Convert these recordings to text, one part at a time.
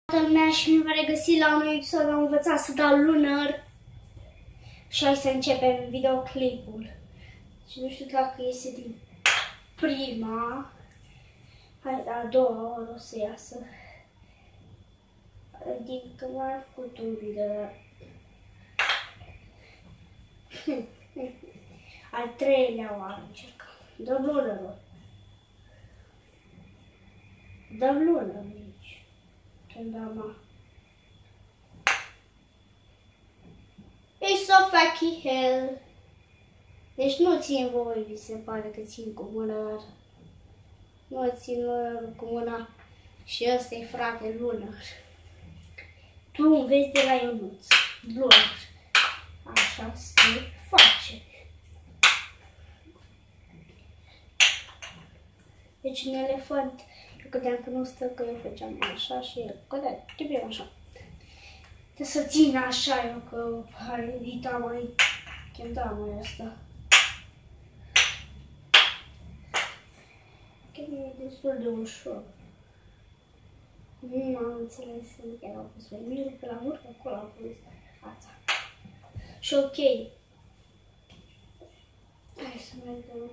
Toată lumea și mi-va regăsi la un episod, am învățat să dau lunar. Și hai să începem videoclipul. Și nu știu dacă iese din prima. Hai, a doua oră o să iasă. Adică m-am făcut un video. Al treilea oară încercăm. Dăm lunarul. Dăm lunarul aici. Când am It's so fucking hell. Deci nu țin voi, vi se pare că țin cu mâna. Nu țin cu mâna. Și ăsta e frate lunar. Tu înveți de la Ionuț. Lunar. Așa se face. Deci un elefant, eu credeam că nu stă, că eu făceam așa și el cădea, trebuie așa. Trebuie să țin așa eu, că are dita mai, chemda mai asta. Că e destul de ușor. Nu am înțeles că chiar au pus vermil, pe la vârf, acolo au pus fața. Și ok. Hai să mergem.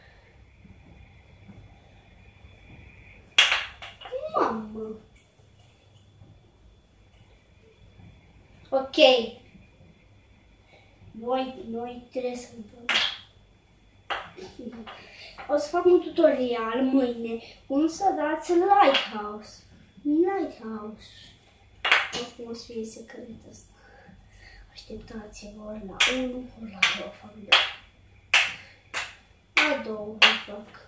Mamă! Ok. Noi trebuie să dăm. O să fac un tutorial mâine cum să dați Lighthouse. Lighthouse. Nu știu cum o să fie secret ăsta. Așteptați-vă ori la 1, ori la 2 fac 2. La 2 fac.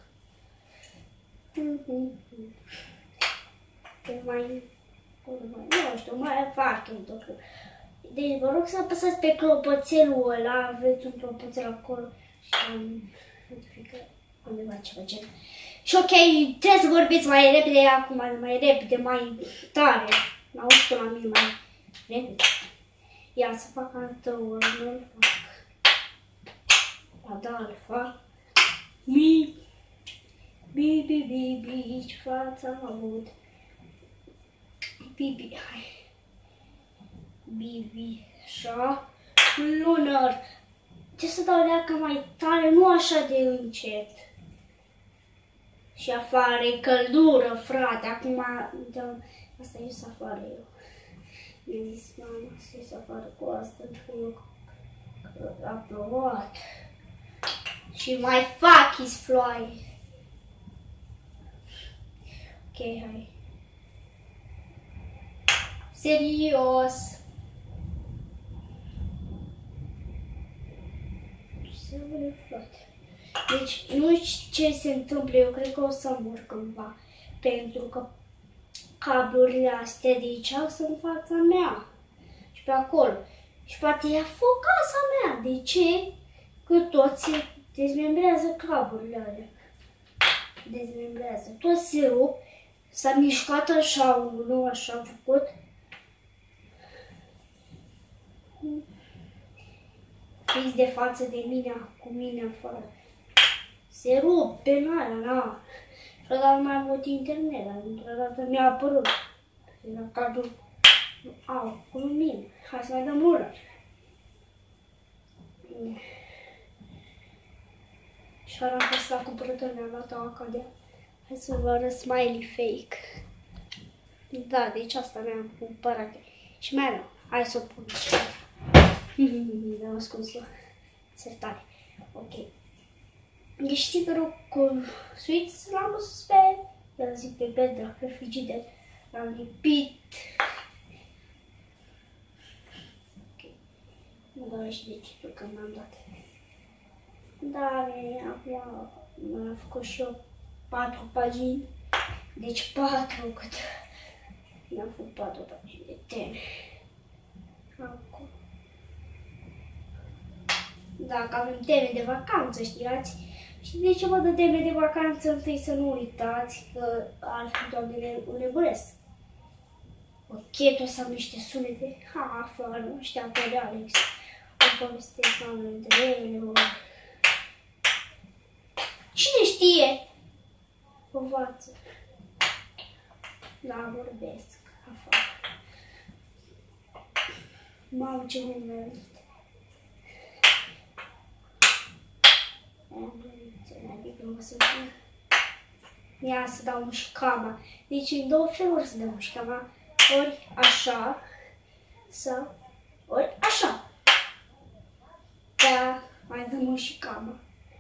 Nu știu, mai fac un lucru. Deci vă rog să apăsați pe clopoțelul ăla, aveți un clopoțel acolo și am notificat undeva ceva gen. Și ok, trebuie să vorbiți mai repede acum, mai repede, mai tare. N-auzi la mine mai repede. Ia să fac altă oră, nu-l fac. A, da, îl fac. Bibi, ce față am avut. Bibi, hai. Bibi, așa. Lunar. Ce să dau leacă mai tare, nu așa de încet. Și afară e căldură, frate. Acum, asta e să afară eu. Mi-a zis mama să ies afară cu asta, că eu a plouat. Și mai fac is-floai. Ok, hai. Serios. Ce vrei, frate? Deci, nu știu ce se întâmplă, eu cred că o să mor cândva. Pentru că cablurile astea de aici sunt în fața mea. Și pe acolo. Și poate ia foc casa mea. De ce? Că toți se dezmembrează cablurile alea. Dezmembrează. Toți se rup. S-a mișcat așa, nu așa am făcut. Fix de față de mine, cu mine afară. Se rup pe n-aia, na. Și odată mai am avut internet, dar într-o dată mi-a apărut. Era cadru. Au, cu lumină. Hai să mai dăm ură. Și am fost la cumpărător, mi-am luat-o acadea. Hai să vă arăt smiley fake. Da, deci asta mi-am cumpărat. Și mai am. Hai să o pun. Mi-am ascuns-o. Sertare. Ok. Deci stickerul cu sweets l-am pus pe, el zic pe bedra, pe frigider. L-am lipit. Ok. Nu doar și de titlul că m-am dat. Da, acum m-am făcut și eu 4 pagini. Deci 4 cât. Mi-am făcut 4 pagini de teme. Acum. Dacă avem teme de vacanță, știați? Și de ce vă dă teme de vacanță? Întâi să nu uitați că altfel doamnele nebunesc. Ok, tot să am niște sunete. Ha, fără, nu știam pe de Alex. O povestesc la unul dintre ele. Cine știe? O vață. Da, vorbesc. Afară. Mamă, ce nemerit. Ia să dau mușcama. Deci în două feluri să dau mușcama. Ori așa, sau ori așa. Da, mai dăm mușcama.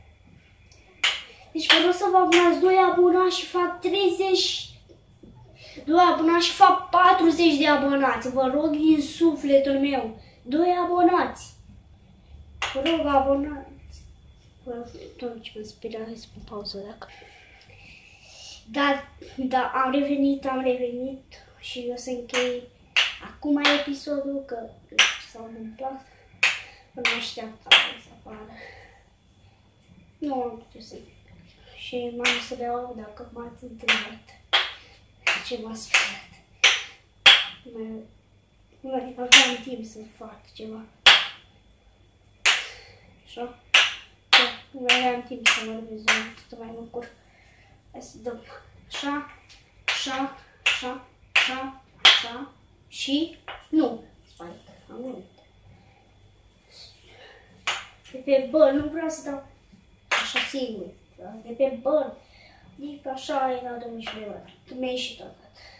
Deci vreau să vă abonați 2 abonați și fac 30. 2 abonați și fac 40 de abonați. Vă rog din sufletul meu. 2 abonați. Vă rog, abonați. Tot ce mă speria, hai să pun pauză dacă. Da, am revenit și o să închei acum episodul, că s-a întâmplat. Nu așteaptam să apară. Nu am putut să și m-am să beau dacă m-ați întâlnit. Ce m-a speriat. Nu aveam timp să fac ceva. Așa? Da, nu aveam timp să mă revizui, să mai mă cur. Hai să dăm așa, așa, așa, așa, așa și nu. Spate, am uitat. De pe băr, nu vreau să dau așa singur. De pe băr. Adică așa era de mișcări. Tu mi-ai ieșit tot.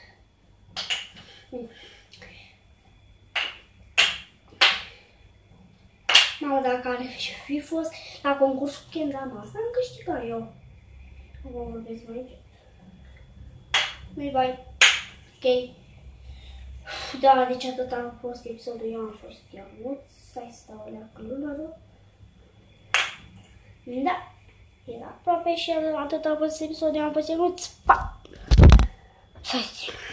Mamă, dacă ar fi fost la concursul cu Kendra Masa, am câștigat eu. Acum vorbesc mai încet. Bye. Ok. Da, deci atât a fost episodul. Eu am fost Ionuț. Stai să dau alea călunărul. Da. Era aproape și atât a fost episodul. Eu am fost Ionuț. Pa! Stai.